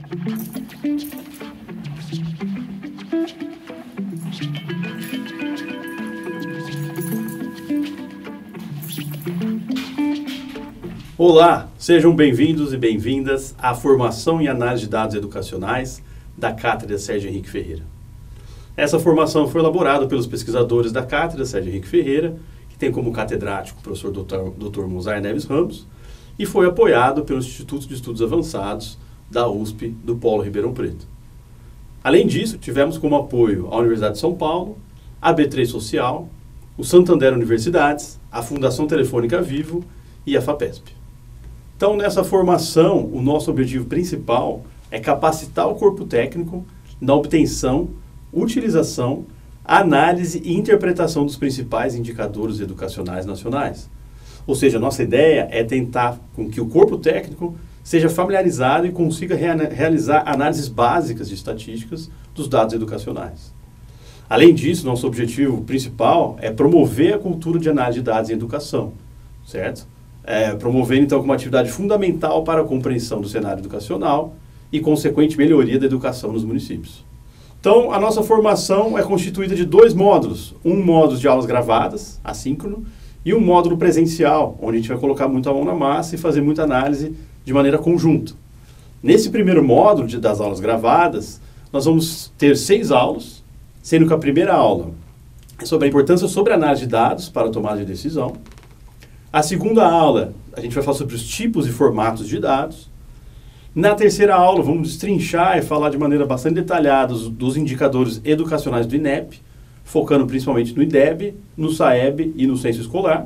Olá, sejam bem-vindos e bem-vindas à formação em análise de dados educacionais da Cátedra Sérgio Henrique Ferreira. Essa formação foi elaborada pelos pesquisadores da Cátedra Sérgio Henrique Ferreira, que tem como catedrático o professor Dr. Mozar Neves Ramos, e foi apoiado pelo Instituto de Estudos Avançados da USP do Polo Ribeirão Preto. Além disso, tivemos como apoio a Universidade de São Paulo, a B3 Social, o Santander Universidades, a Fundação Telefônica Vivo e a FAPESP. Então, nessa formação, o nosso objetivo principal é capacitar o corpo técnico na obtenção, utilização, análise e interpretação dos principais indicadores educacionais nacionais. Ou seja, a nossa ideia é tentar com que o corpo técnico seja familiarizado e consiga realizar análises básicas de estatísticas dos dados educacionais. Além disso, nosso objetivo principal é promover a cultura de análise de dados em educação, certo? Promovendo, então, como atividade fundamental para a compreensão do cenário educacional e, consequente, melhoria da educação nos municípios. Então, a nossa formação é constituída de dois módulos. Um módulo de aulas gravadas, assíncrono, e um módulo presencial, onde a gente vai colocar muito a mão na massa e fazer muita análise de maneira conjunta. Nesse primeiro módulo das aulas gravadas, nós vamos ter 6 aulas, sendo que a primeira aula é sobre a importância sobre a análise de dados para a tomada de decisão. A segunda aula, a gente vai falar sobre os tipos e formatos de dados. Na terceira aula, vamos destrinchar e falar de maneira bastante detalhada dos indicadores educacionais do INEP, focando principalmente no IDEB, no SAEB e no censo escolar.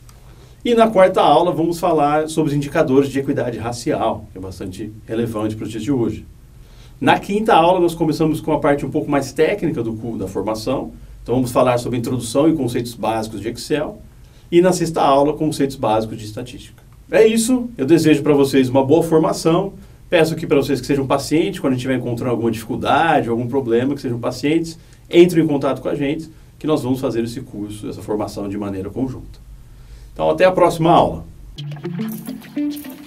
E na quarta aula, vamos falar sobre os indicadores de equidade racial, que é bastante relevante para os dias de hoje. Na quinta aula, nós começamos com a parte um pouco mais técnica da formação. Então, vamos falar sobre introdução e conceitos básicos de Excel. E na sexta aula, conceitos básicos de estatística. É isso, eu desejo para vocês uma boa formação. Peço aqui para vocês que sejam pacientes, quando a gente estiver encontrando alguma dificuldade, algum problema, que sejam pacientes, entrem em contato com a gente, que nós vamos fazer esse curso, essa formação de maneira conjunta. Então, até a próxima aula.